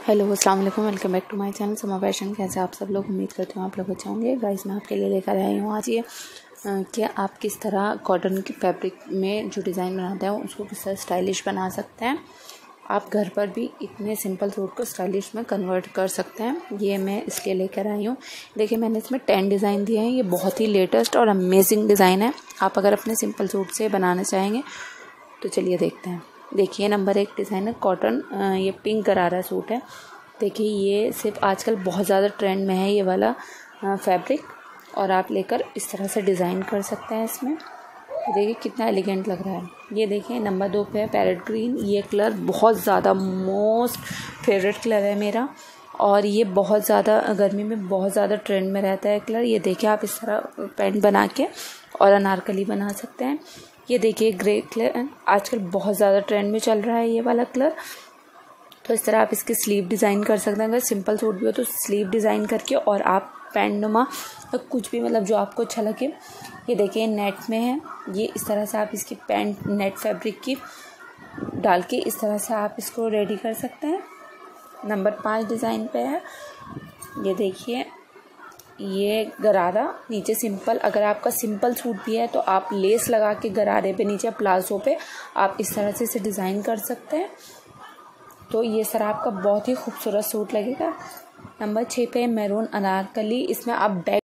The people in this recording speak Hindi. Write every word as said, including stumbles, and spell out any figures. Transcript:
हेलो अस्सलाम वालेकुम, welcome back to my channel Sama fashion. कैसे आप सब लोग, उम्मीद करती हूँ आप लोग अच्छे होंगे। गाइस मैं आपके लिए लेकर आई हूँ आज ये कि आप किस तरह कॉटन की फैब्रिक में जो डिज़ाइन बनाते हैं उसको किस तरह स्टाइलिश बना सकते हैं। आप घर पर भी इतने सिंपल सूट को स्टाइलिश में कन्वर्ट कर सकते हैं। ये मैं इसलिए लेकर आई हूँ। देखिए मैंने इसमें टेन डिज़ाइन दिए हैं। ये बहुत ही लेटेस्ट और अमेजिंग डिज़ाइन है। आप अगर अपने सिंपल सूट से बनाना चाहेंगे तो चलिए देखते हैं। देखिए नंबर एक डिज़ाइन है कॉटन, ये पिंक गरारा सूट है। देखिए ये सिर्फ आजकल बहुत ज़्यादा ट्रेंड में है ये वाला फैब्रिक, और आप लेकर इस तरह से डिज़ाइन कर सकते हैं इसमें। देखिए कितना एलिगेंट लग रहा है। ये देखिए नंबर दो पे है पैरेट ग्रीन। ये कलर बहुत ज़्यादा मोस्ट फेवरेट कलर है मेरा, और ये बहुत ज़्यादा गर्मी में बहुत ज़्यादा ट्रेंड में रहता है कलर। ये देखिए आप इस तरह पैंट बना के और अनारकली बना सकते हैं। ये देखिए ग्रे कलर आजकल बहुत ज़्यादा ट्रेंड में चल रहा है ये वाला कलर। तो इस तरह आप इसकी स्लीव डिज़ाइन कर सकते हैं। अगर सिंपल सूट भी हो तो स्लीव डिज़ाइन करके और आप पैंट नुमा तो कुछ भी मतलब जो आपको अच्छा लगे। ये देखिए नेट में है। ये इस तरह से आप इसकी पैंट नेट फैब्रिक की डाल के इस तरह से आप इसको रेडी कर सकते हैं। नंबर पाँच डिज़ाइन पे है। ये देखिए ये गरारा नीचे सिंपल, अगर आपका सिंपल सूट भी है तो आप लेस लगा के गरारे पे नीचे प्लाजो पे आप इस तरह से इसे डिज़ाइन कर सकते हैं। तो ये सर आपका बहुत ही खूबसूरत सूट लगेगा। नंबर छः पे मैरून अनारकली। इसमें आप बैक